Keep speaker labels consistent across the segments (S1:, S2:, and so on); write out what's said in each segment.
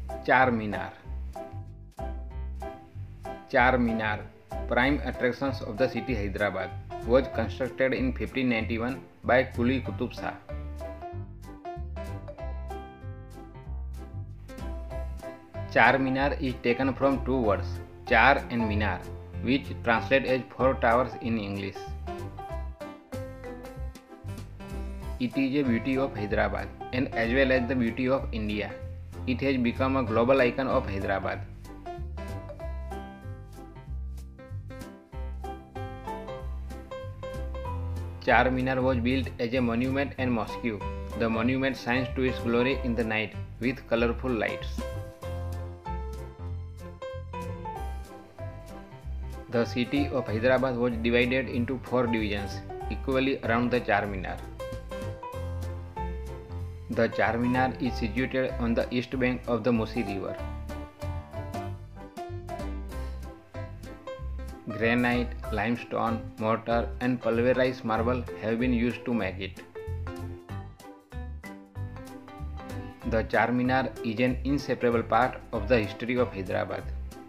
S1: Charminar. Charminar, prime attractions of the city Hyderabad, was constructed in 1591 by Quli Qutub Shah. Charminar is taken from two words, Char and Minar, which translate as four towers in English. It is a beauty of Hyderabad and as well as the beauty of India. It has become a global icon of Hyderabad. Charminar was built as a monument and mosque. The monument shines to its glory in the night with colorful lights. The city of Hyderabad was divided into four divisions, equally around the Charminar. The Charminar is situated on the east bank of the Musi River. Granite, limestone, mortar and pulverized marble have been used to make it. The Charminar is an inseparable part of the history of Hyderabad.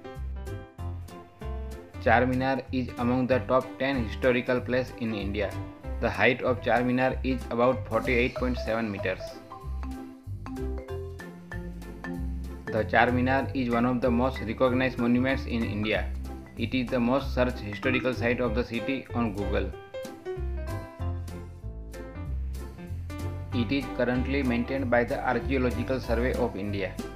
S1: Charminar is among the top 10 historical places in India. The height of Charminar is about 48.7 meters. The Charminar is one of the most recognized monuments in India. It is the most searched historical site of the city on Google. It is currently maintained by the Archaeological Survey of India.